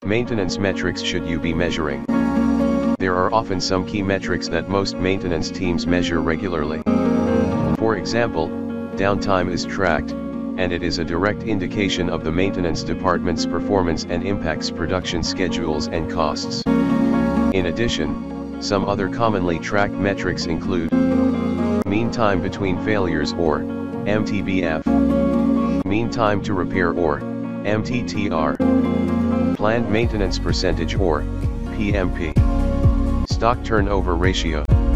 Maintenance metrics should you be measuring? There are often some key metrics that most maintenance teams measure regularly. For example, downtime is tracked, and it is a direct indication of the maintenance department's performance and impacts production schedules and costs. In addition, some other commonly tracked metrics include mean time between failures, or MTBF, mean time to repair, or MTTR, planned maintenance percentage, or PMP, stock turnover ratio.